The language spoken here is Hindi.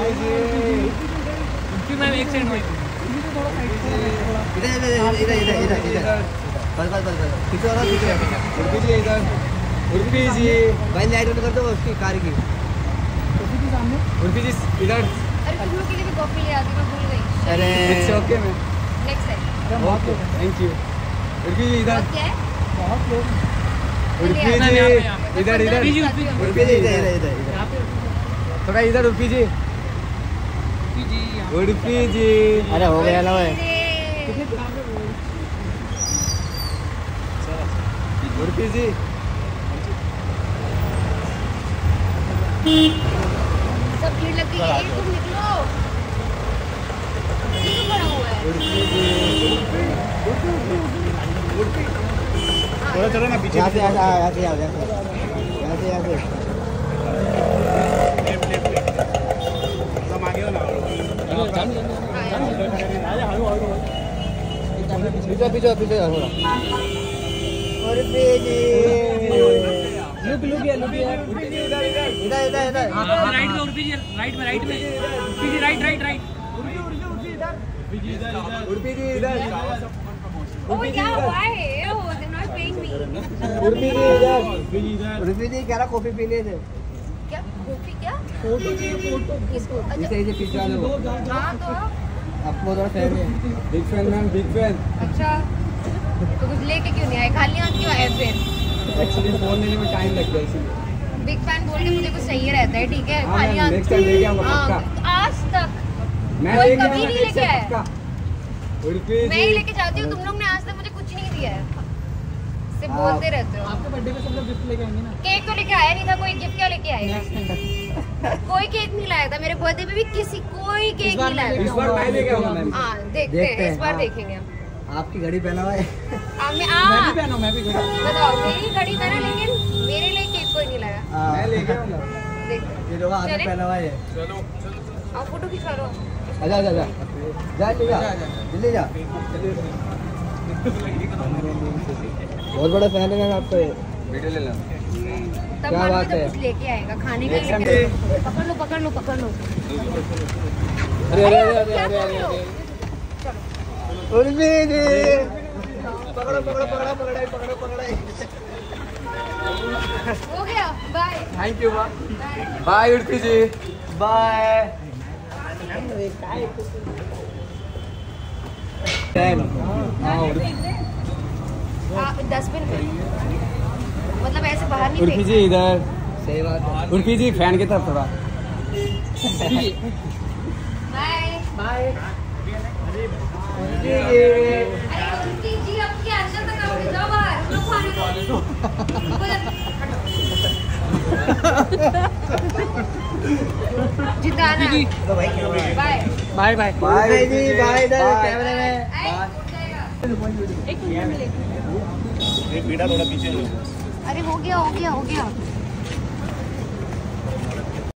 मैं एक सेकंड में इधर बस पीछे वाला पीछे उर्फी जी इधर उर्फी जी भाई लाइट ऑन कर दो उसकी कार की उर्फी जी सामने उर्फी जी इधर अरे तुम लोग के लिए भी कॉफी ले आती मैं भूल गई अरे इट्स ओके मैं next time okay thank you Urfi ji इधर क्या है बहुत लोग उर्फी जी इधर उर्फी जी इधर थोड़ा इधर उर्फी जी उर्फी जी अरे हो गया ना भाई उर्फी जी सब भीड़ लग गई है तुम निकलो ये तो खड़ा हुआ है उर्फी जी थोड़ा चलो ना पीछे यहाँ से हम आगे हो ना पीछे उर्फी जी लुक इधर राइट में उर्फी जी राइट में उर्फी जी राइट उर्फी जी इधर ओ क्या हुआ है ओ they not paying me Urfi ji इधर उर्फी जी कह रहा कॉफी पीने से क्या कॉफी क्या फोटो किसको इसे पीछे वाले वो हां तो आपको थोड़ा फैन है big fan ma'am big fan अच्छा तो कुछ लेके क्यों नहीं आए खाली हाथ क्यों आए फिर एक्चुअली फोन लेने में टाइम लग गया इसलिए बिग फैन बोल के मुझे कुछ चाहिए रहता है ठीक है हाँ, खाली हाथ नेक्स्ट टाइम लेके आऊंगा पक्का आज तक मैं कोई लेके कभी नहीं लेके आया उर्फी मैं ही लेके जाती हूँ तुम लोग ने आज तक मुझे कुछ नहीं दिया है सिर्फ बोलते रहते हो आपके बर्थडे पे सब लोग गिफ्ट लेके आएंगे ना केक तो लेके आया नहीं था कोई गिफ्ट क्या लेके आएगा कोई केक नहीं लाया था मेरे बर्थडे पे भी किसी कोई केक नहीं लाया इस बार मैं लेके आऊंगा मैम हाँ देखते हैं इस बार देखेंगे हम आपकी घड़ी पहना हुआ है मैं भी पहना मैं भी बताओ मेरी घड़ी पहना लेकिन मेरे लिए केक कोई नहीं लाया मैं लेके आऊंगा देखते हैं ये लोग हाथ पहना हुआ है चलो आओ फोटो खिंचवा लो आजा जल्दी जा बहुत बड़ा फैन है आपका वीडियो ले लो तब क्या बात है कुछ लेके आएगा खाने का ही पकड़ लो अरे उर्फी जी पकड़ो हो गया bye thank you bye Urfi ji bye dustbin में मतलब ऐसे बाहर नहीं उर्फी जी इधर सही बात है उर्फी जी फैन की तरफ थोड़ा बाय अरे उनकी जी अब क्या अंदर तक आओगे जाओ बाहर हम लोग खाने जिताना बाय बाय जी बाय इधर कैमरे में एक बीड़ा थोड़ा पीछे अरे हो गया